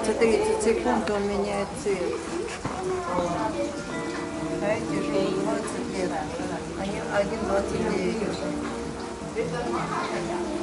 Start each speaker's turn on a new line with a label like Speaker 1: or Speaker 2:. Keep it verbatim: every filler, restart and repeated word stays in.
Speaker 1: кажется, тридцать секунд он меняет цвет. А эти же двадцать лет. Они один двадцать девять.